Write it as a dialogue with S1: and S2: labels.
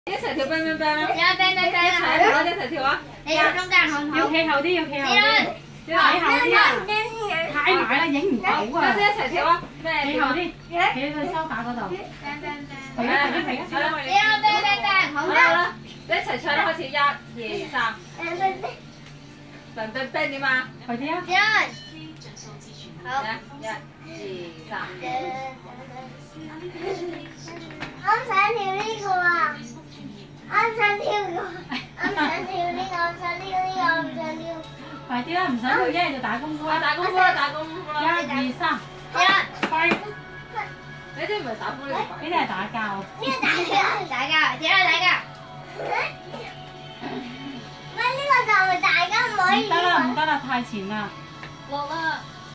S1: 一齊跳冰冰冰啦！
S2: 有冰冰冰啊！
S1: 一齊跳啊！
S2: 你要中間好唔好？
S3: 要企後啲，要企後啲，
S1: 企後
S3: 啲啊！太埋啦，影唔到啊！
S1: 家姐一齊跳啊！咩？
S3: 企後啲，企喺個梳打嗰度。
S1: 係啊！你冰冰冰，
S2: 好
S1: 啦！你一齊唱啦，開始1、2、3。冰冰冰點啊？
S3: 快啲啊！
S2: 好。
S1: 1、2、3。
S4: 我想跳呢個啊！我想跳呢個，我想跳呢個，我想跳呢個，我想跳。
S3: 快啲啦，唔使跳，一係就打功夫啦。
S1: 打功夫啦，打功夫啦
S3: ！1、2、3，快！
S1: 呢啲唔係打風嚟㗎，
S3: 呢啲係打交。
S4: 呢個打架，
S2: 打架，跳啦打架。
S4: 喂，呢個就係大家唔可以。
S3: 唔得啦，唔得啦，太前啦。
S1: 落啦！